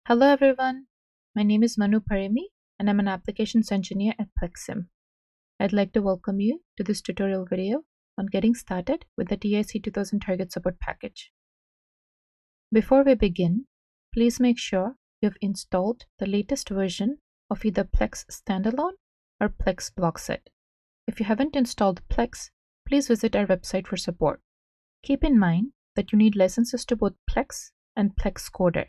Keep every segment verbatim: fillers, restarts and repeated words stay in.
Hello everyone, my name is Manu Parimi and I'm an applications engineer at Plexim. I'd like to welcome you to this tutorial video on getting started with the T I C two thousand target support package. Before we begin, please make sure you've installed the latest version of either PLECS Standalone or PLECS Blockset. If you haven't installed PLECS, please visit our website for support. Keep in mind that you need licenses to both PLECS and PLECS Coder.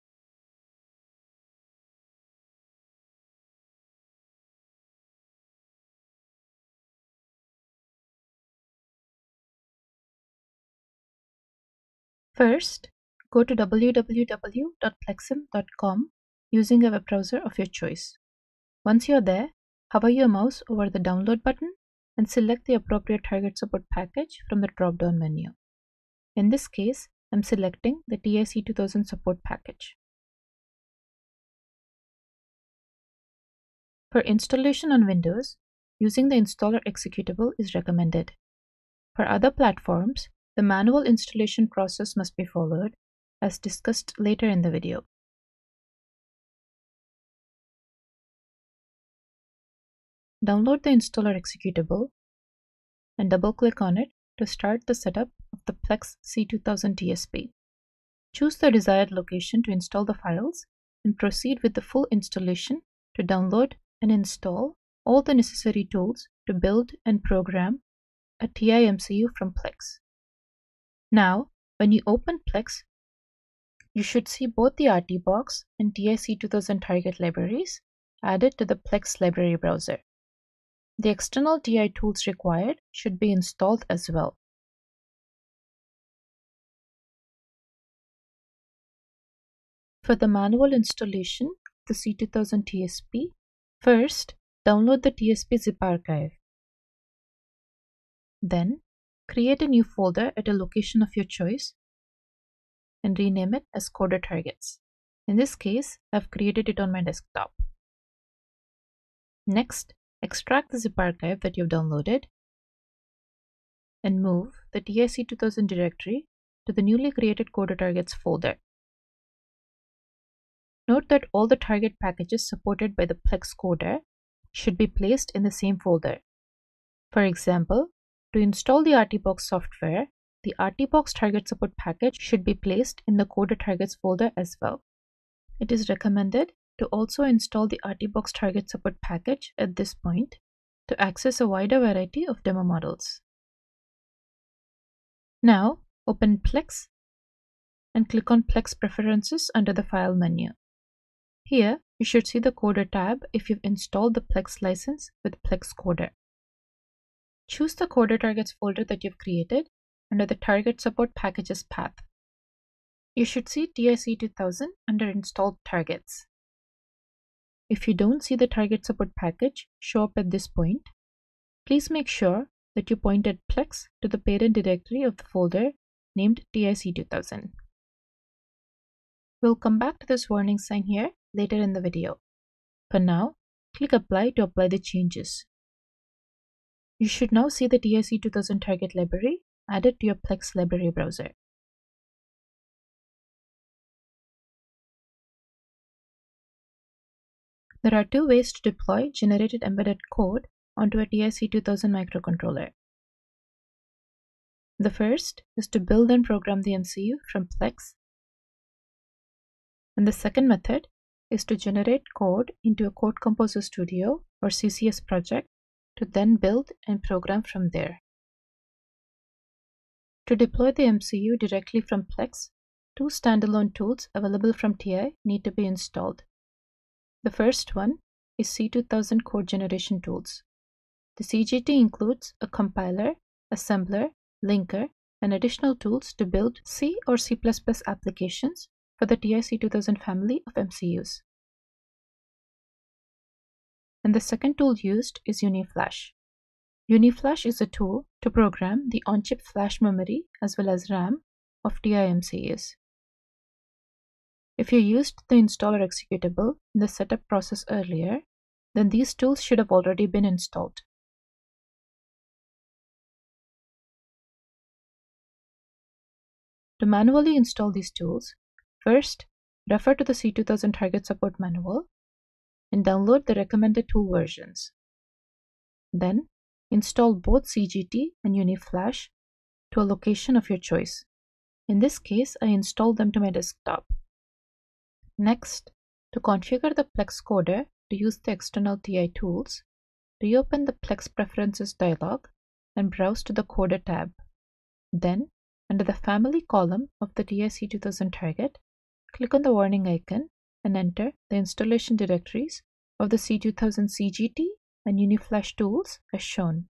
First, go to w w w dot plexim dot com using a web browser of your choice. Once you're there, hover your mouse over the download button and select the appropriate target support package from the drop-down menu. In this case, I'm selecting the T I C two thousand support package. For installation on Windows, using the installer executable is recommended. For other platforms, the manual installation process must be followed, as discussed later in the video. Download the installer executable and double-click on it to start the setup of the PLECS C two thousand T S P. Choose the desired location to install the files and proceed with the full installation to download and install all the necessary tools to build and program a T I M C U from PLECS. Now, when you open PLECS, you should see both the R T box and T I C two thousand target libraries added to the PLECS library browser. The external T I tools required should be installed as well. For the manual installation of the C two thousand T S P, first download the T S P zip archive. Then, create a new folder at a location of your choice and rename it as Coder Targets. In this case, I've created it on my desktop. Next, extract the zip archive that you've downloaded and move the T I C two thousand directory to the newly created Coder Targets folder. Note that all the target packages supported by the PLECS Coder should be placed in the same folder. For example, to install the R T box software, the R T box target support package should be placed in the Coder Targets folder as well. It is recommended to also install the R T box target support package at this point to access a wider variety of demo models. Now, open PLECS and click on PLECS Preferences under the File menu. Here, you should see the Coder tab if you've installed the PLECS license with PLECS Coder. Choose the Coder Targets folder that you've created under the Target Support Packages path. You should see T I C two thousand under Installed Targets. If you don't see the Target Support package show up at this point, please make sure that you pointed PLECS to the parent directory of the folder named T I C two thousand. We'll come back to this warning sign here later in the video. For now, click Apply to apply the changes. You should now see the T I C two thousand target library added to your PLECS library browser. There are two ways to deploy generated embedded code onto a T I C two thousand microcontroller. The first is to build and program the M C U from PLECS, and the second method is to generate code into a Code Composer Studio or C C S project to then build and program from there. To deploy the M C U directly from PLECS, two standalone tools available from T I need to be installed. The first one is C two thousand Code Generation Tools. The C G T includes a compiler, assembler, linker, and additional tools to build C or C plus plus applications for the T I C two thousand family of M C Us. And the second tool used is UniFlash. UniFlash is a tool to program the on-chip flash memory as well as RAM of T I M C Us. If you used the installer executable in the setup process earlier, then these tools should have already been installed. To manually install these tools, first refer to the C two thousand Target Support Manual and download the recommended tool versions. Then, install both C G T and UniFlash to a location of your choice. In this case, I installed them to my desktop. Next, to configure the PLECS Coder to use the external T I tools, reopen the PLECS Preferences dialog and browse to the Coder tab. Then, under the Family column of the T I C two thousand target, click on the warning icon and enter the installation directories of the C two thousand C G T and UniFlash tools as shown.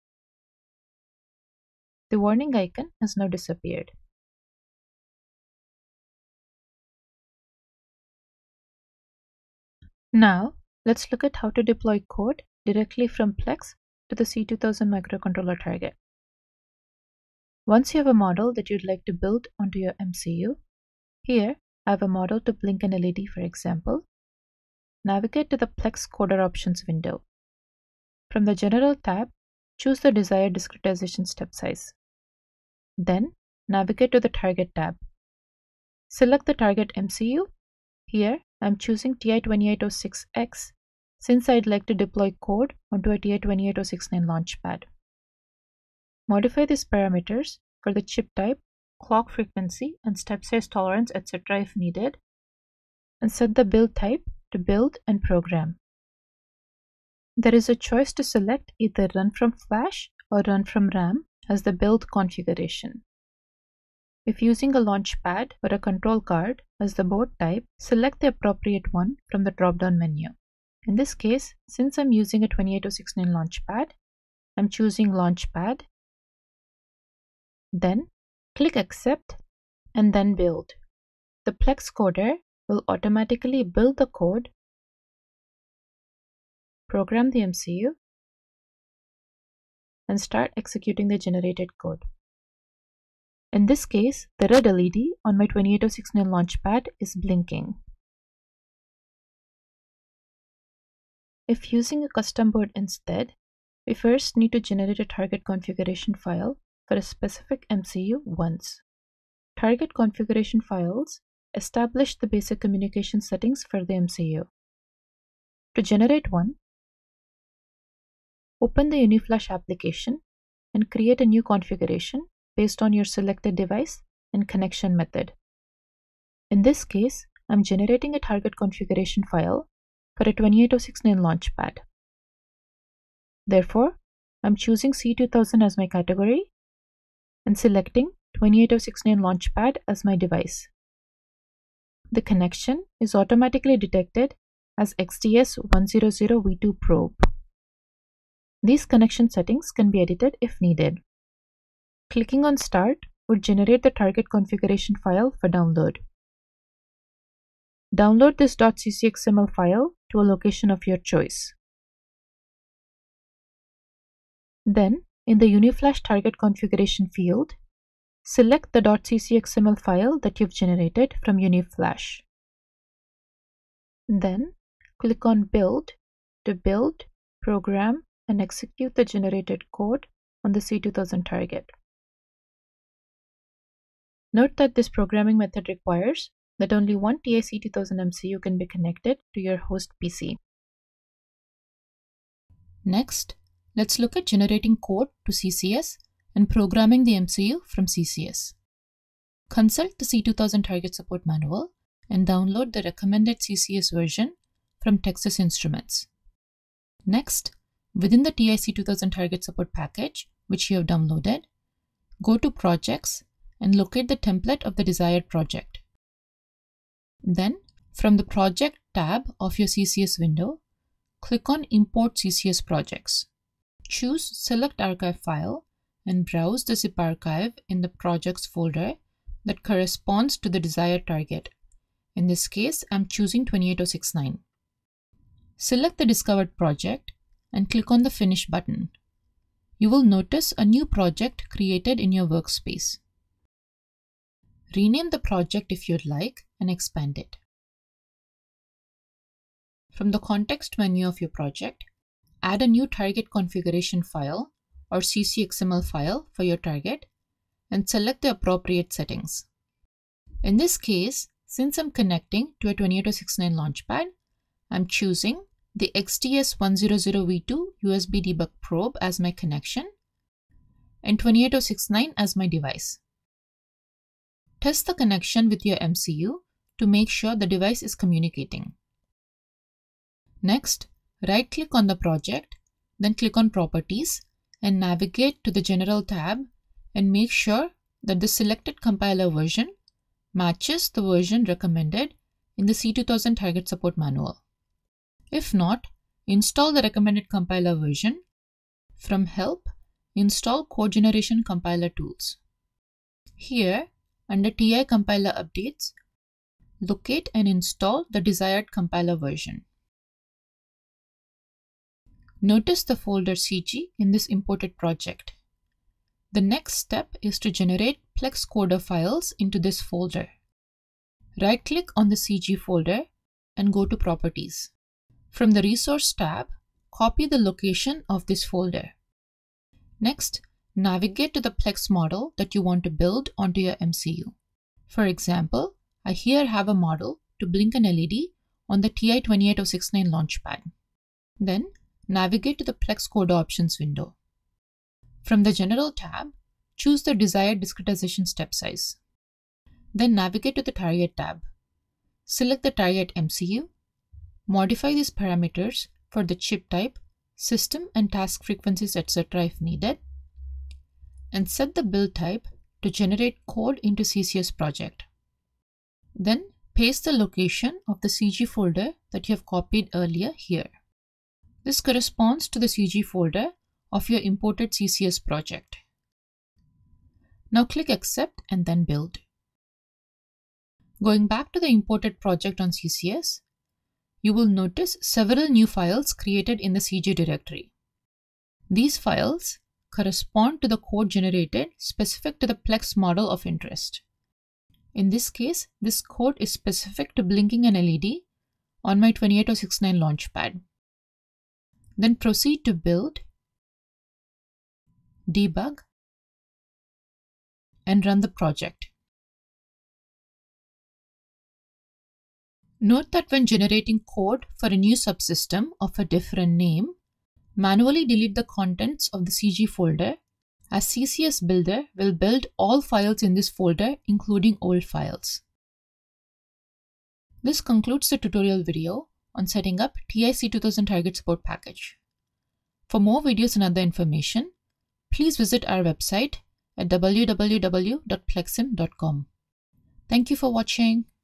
The warning icon has now disappeared. Now, let's look at how to deploy code directly from PLECS to the C two thousand microcontroller target. Once you have a model that you'd like to build onto your M C U, here I have a model to blink an L E D for example. Navigate to the PLECS Coder Options window. From the General tab, choose the desired discretization step size. Then, navigate to the Target tab. Select the target M C U. Here, I am choosing T I twenty-eight oh six X since I'd like to deploy code onto a T I twenty-eight oh sixty-nine launchpad. Modify these parameters for the chip type, clock frequency, and step size tolerance, et cetera if needed, and set the build type to build and program. There is a choice to select either run from flash or run from RAM as the build configuration. If using a launchpad or a control card as the board type, select the appropriate one from the drop-down menu. In this case, since I'm using a twenty-eight oh sixty-nine launchpad, I'm choosing launchpad. Then, click accept and then build. The PLECS Coder will automatically build the code, program the M C U, and start executing the generated code. In this case, the red L E D on my twenty-eight oh sixty-nine launchpad is blinking. If using a custom board instead, we first need to generate a target configuration file for a specific M C U once. Target configuration files establish the basic communication settings for the M C U. To generate one, open the UniFlash application and create a new configuration based on your selected device and connection method. In this case, I'm generating a target configuration file for a twenty-eight oh sixty-nine launchpad. Therefore, I'm choosing C two thousand as my category and selecting twenty-eight oh sixty-nine launchpad as my device. The connection is automatically detected as X D S one hundred V two probe. These connection settings can be edited if needed. Clicking on Start would generate the target configuration file for download. Download this .ccxml file to a location of your choice. Then, in the UniFlash target configuration field, select the .ccxml file that you've generated from UniFlash. Then, click on Build to build, program, and execute the generated code on the C two thousand target. Note that this programming method requires that only one T I C two thousand M C U can be connected to your host P C. Next, let's look at generating code to C C S and programming the M C U from C C S. Consult the C two thousand Target Support Manual and download the recommended C C S version from Texas Instruments. Next, within the T I C two thousand Target Support package, which you have downloaded, go to Projects and locate the template of the desired project. Then, from the Project tab of your C C S window, click on Import C C S Projects. Choose Select Archive File and browse the zip archive in the Projects folder that corresponds to the desired target. In this case, I'm choosing twenty-eight oh sixty-nine. Select the discovered project and click on the Finish button. You will notice a new project created in your workspace. Rename the project if you'd like and expand it. From the context menu of your project, add a new target configuration file or C C X M L file for your target and select the appropriate settings. In this case, Since I'm connecting to a twenty-eight oh sixty-nine launchpad, I'm choosing the X T S one hundred V two U S B debug probe as my connection and twenty-eight oh sixty-nine as my device. Test the connection with your M C U to make sure the device is communicating. Next, right-click on the project, then click on Properties and navigate to the General tab and make sure that the selected compiler version matches the version recommended in the C two thousand Target Support Manual. If not, install the recommended compiler version. From Help, install Code Generation Compiler Tools. Here, under T I Compiler Updates, locate and install the desired compiler version. Notice the folder C G in this imported project. The next step is to generate PLECS Coder files into this folder. Right-click on the C G folder and go to Properties. From the Resource tab, copy the location of this folder. Next, navigate to the PLECS model that you want to build onto your M C U. For example, I here have a model to blink an L E D on the T I twenty-eight oh sixty-nine launchpad. Then, navigate to the PLECS Coder Options window. From the General tab, choose the desired discretization step size. Then navigate to the Target tab. Select the Target M C U. Modify these parameters for the chip type, system and task frequencies, et cetera if needed. And set the build type to generate code into C C S project. Then paste the location of the C G folder that you have copied earlier here. This corresponds to the C G folder of your imported C C S project. Now click Accept and then Build. Going back to the imported project on C C S, you will notice several new files created in the C G directory. These files correspond to the code generated specific to the PLECS model of interest. In this case, this code is specific to blinking an L E D on my twenty-eight oh sixty-nine launchpad. Then proceed to build, debug, and run the project. Note that when generating code for a new subsystem of a different name, manually delete the contents of the C G folder, as C C S Builder will build all files in this folder, including old files. This concludes the tutorial video on setting up T I C two thousand Target Support Package. For more videos and other information, please visit our website at w w w dot plexim dot com. Thank you for watching.